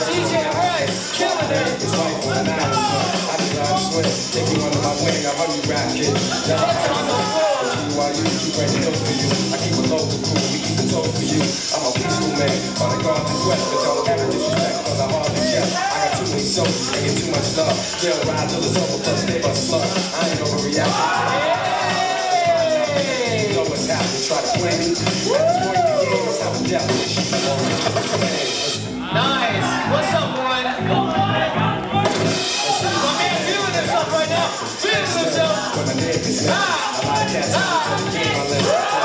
DJ Bryce, killing it. It's right for an hour. I drive swing, take you under my wing. I run you rap, kid. That's on the floor. GYU, keep right hill for you. I keep a local crew, we keep the toe for you. I'm a peaceful man, on the guard and quest, but don't ever disrespect, cause I hardly care. I got too many souls, I get too much love. They'll ride till it's over, plus they must slug. I ain't overreacting. You know what's happening, try to play me. At this point in the game, it's have a devilish. Nice. What's up, boy? My man doing this up right now. Feeling himself.